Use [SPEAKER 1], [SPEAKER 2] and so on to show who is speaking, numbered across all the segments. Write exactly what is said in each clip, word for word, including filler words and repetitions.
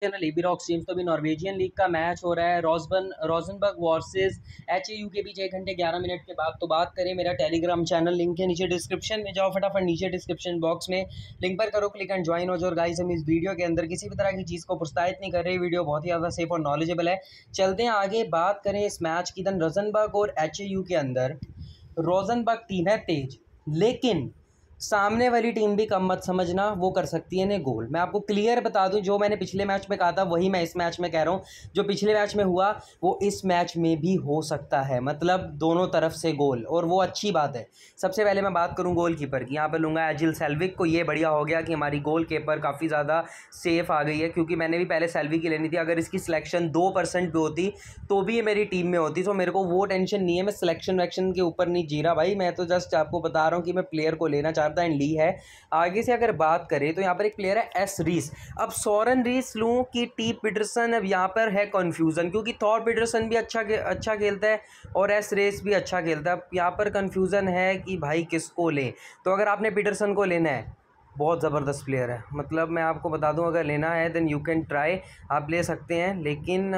[SPEAKER 1] Channel AB rock streams. तो अभी Norwegian league का मैच हो रहा है, रोजबन Rosenborg versus H A U के बीच एक घंटे ग्यारह मिनट के बाद। तो बात करें मेरा टेलीग्राम चैनल, लिंक है नीचे डिस्क्रिप्शन में, जाओ फटाफट नीचे डिस्क्रिप्शन बॉक्स में लिंक पर करो क्लिक एंड ज्वाइन हो जाओ। गाइस हम इस वीडियो के अंदर किसी भी तरह की चीज़ को प्रोत्साहित नहीं कर रहे, वीडियो बहुत ही ज़्यादा सेफ और नॉलेजेबल है। चलते हैं आगे, बात करें इस मैच की। देन रोजनबर्ग और एच ए यू के अंदर रोजनबर्ग टीम है तेज, लेकिन सामने वाली टीम भी कम मत समझना, वो कर सकती है ने गोल। मैं आपको क्लियर बता दूं, जो मैंने पिछले मैच में कहा था वही मैं इस मैच में कह रहा हूं। जो पिछले मैच में हुआ वो इस मैच में भी हो सकता है, मतलब दोनों तरफ से गोल, और वो अच्छी बात है। सबसे पहले मैं बात करूं गोलकीपर की, यहाँ पे लूँगा एजिल सेल्विक को। ये बढ़िया हो गया कि हमारी गोल कीपर काफ़ी ज़्यादा सेफ आ गई है, क्योंकि मैंने भी पहले सेल्विक की लेनी थी। अगर इसकी सिलेक्शन दो परसेंट भी होती तो भी ये मेरी टीम में होती, तो मेरे को वो टेंशन नहीं है। मैं सिलेक्शन वैक्शन के ऊपर नहीं जी रहा भाई, मैं तो जस्ट आपको बता रहा हूँ कि मैं प्लेयर को लेना चाहता एंड ली है। आगे से अगर बात करें तो यहाँ पर एक प्लेयर है एस रीस। अब सोरेन रीस लूँ कि टी पीटरसन, अब यहाँ पर है कन्फ्यूज़न, क्योंकि थॉर पीटरसन भी अच्छा अच्छा खेलता है और एस रीस भी अच्छा खेलता है। अब यहाँ पर कन्फ्यूज़न है कि भाई किसको लें। तो अगर आपने पीटरसन को लेना है, बहुत ज़बरदस्त प्लेयर है, मतलब मैं आपको बता दूं, अगर लेना है देन यू कैन ट्राई, आप ले सकते हैं, लेकिन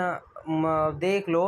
[SPEAKER 1] देख लो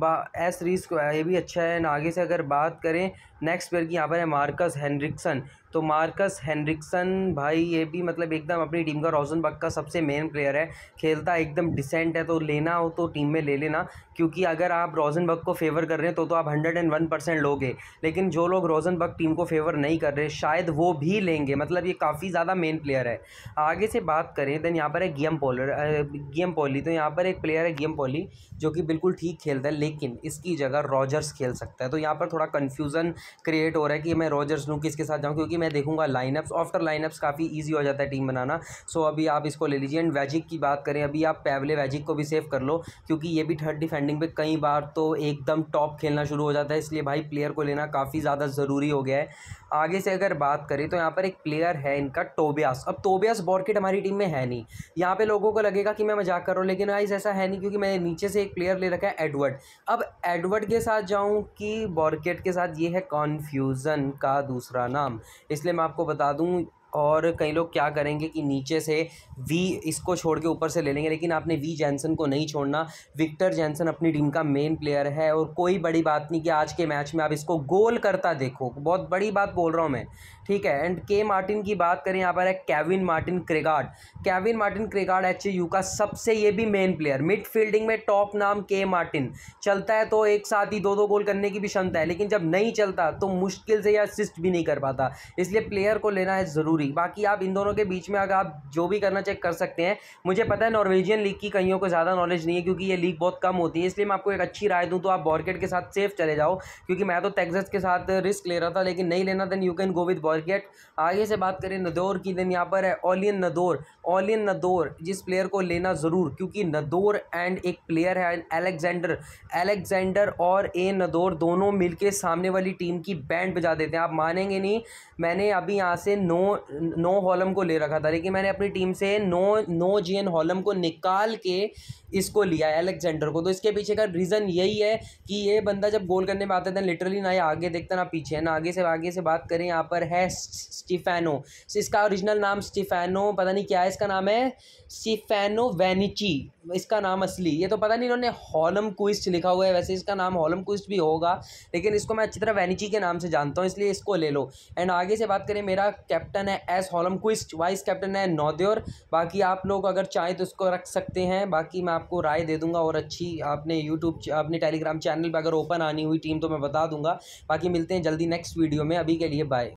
[SPEAKER 1] एस रीस को, ये भी अच्छा है। आगे से अगर बात करें नेक्स्ट प्लेयर की, यहाँ पर है मार्कस हेनरिक्सन। तो मार्कस हेनरिक्सन भाई ये भी मतलब एकदम अपनी टीम का रोजनबर्ग का सबसे मेन प्लेयर है, खेलता एकदम डिसेंट है। तो लेना हो तो टीम में ले लेना, क्योंकि अगर आप रोजनबर्ग को फेवर कर रहे हैं तो तो आप हंड्रेड एंड वन परसेंट लोगे, लेकिन जो लोग रोजनबर्ग टीम को फेवर नहीं कर रहे शायद वो भी लेंगे, मतलब ये काफ़ी ज़्यादा मेन प्लेयर है। आगे से बात करें देन यहाँ पर है गियम पोलर गियम पॉली। तो यहाँ पर एक प्लेयर है गियम पॉली जो कि बिल्कुल ठीक खेलता है, लेकिन इसकी जगह रॉजर्स खेल सकता है। तो यहाँ पर थोड़ा कन्फ्यूज़न क्रिएट हो रहा है कि मैं रॉजर्स लूँ किसके साथ जाऊँ, क्योंकि मैं देखूंगा लाइनअप्स, आफ्टर लाइनअप्स काफ़ी इजी हो जाता है टीम बनाना। सो अभी आप इसको ले लीजिए। एंड वैजिक की बात करें, अभी आप पैवले वैजिक को भी सेव कर लो, क्योंकि ये भी थर्ड डिफेंडिंग पे कई बार तो एकदम टॉप खेलना शुरू हो जाता है, इसलिए भाई प्लेयर को लेना काफ़ी ज़्यादा ज़रूरी हो गया है। आगे से अगर बात करें तो यहाँ पर एक प्लेयर है इनका टोबियास। अब टोबियास बॉर्केट हमारी टीम में है नहीं, यहाँ पे लोगों को लगेगा कि मैं मजाक कर रहा हूँ, लेकिन गाइस ऐसा है नहीं, क्योंकि मैंने नीचे से एक प्लेयर ले रखा है एडवर्ड। अब एडवर्ड के साथ जाऊँ कि बॉर्केट के साथ, ये है कन्फ्यूज़न का दूसरा नाम, इसलिए मैं आपको बता दूं। और कई लोग क्या करेंगे कि नीचे से वी इसको छोड़ के ऊपर से ले लेंगे, लेकिन आपने वी जैनसन को नहीं छोड़ना। विक्टर जैनसन अपनी टीम का मेन प्लेयर है, और कोई बड़ी बात नहीं कि आज के मैच में आप इसको गोल करता देखो, बहुत बड़ी बात बोल रहा हूँ मैं, ठीक है। एंड के मार्टिन की बात करें, यहाँ पर है Kevin Martin Krygard. Kevin Martin Krygard H A U का सबसे ये भी मेन प्लेयर, मिड फील्डिंग में टॉप नाम के मार्टिन। चलता है तो एक साथ ही दो दो गोल करने की भी क्षमता है, लेकिन जब नहीं चलता तो मुश्किल से या असिस्ट भी नहीं कर पाता, इसलिए प्लेयर को लेना है ज़रूरी। बाकी आप इन दोनों के बीच में अगर आप जो भी करना चेक कर सकते हैं। मुझे पता है नॉर्वेजियन लीग की कईयों को ज़्यादा नॉलेज नहीं है, क्योंकि ये लीग बहुत कम होती है, इसलिए मैं आपको एक अच्छी राय दूं तो आप बॉर्केट के साथ सेफ चले जाओ, क्योंकि मैं तो टेक्सास के साथ रिस्क ले रहा था, लेकिन नहीं लेना then you can go with बॉर्केट। आगे से बात करें नदौर की, देन यहाँ पर है ओलियन नदौर। ओलियन नदौर जिस प्लेयर को लेना ज़रूर, क्योंकि नदौर एंड एक प्लेयर है एलेक्जेंडर एलेक्जेंडर और ए नदौर दोनों मिलके सामने वाली टीम की बैंड बजा देते हैं। आप मानेंगे नहीं, मैंने अभी यहाँ से नो नो हॉलम को ले रखा था, लेकिन मैंने अपनी टीम से नो नो जियन हॉलम को निकाल के इसको लिया है एलेक्जेंडर को। तो इसके पीछे का रीज़न यही है कि ये बंदा जब गोल करने में आता है लिटरली ना ये आगे देखता ना पीछे, ना आगे से आगे से बात करें, यहाँ पर है स्टीफेनो। इसका ओरिजिनल नाम स्टीफेनो पता नहीं क्या है, इसका नाम है स्टीफेनो वेनिची, इसका नाम असली, ये तो पता नहीं इन्होंने हॉलम क्विस्ट लिखा हुआ है, वैसे इसका नाम हॉलम क्विस्ट भी होगा, लेकिन इसको मैं अच्छी तरह वेनिची के नाम से जानता हूँ, इसलिए इसको ले लो। एंड आगे से बात करें, मेरा कैप्टन है S Holmquist, vice captain है नौद्योर। बाकी आप लोग अगर चाहें तो इसको रख सकते हैं, बाकी मैं आपको राय दे दूंगा, और अच्छी आपने यूट्यूब अपने टेलीग्राम चैनल पर अगर ओपन आनी हुई टीम तो मैं बता दूंगा। बाकी मिलते हैं जल्दी नेक्स्ट वीडियो में, अभी के लिए बाय।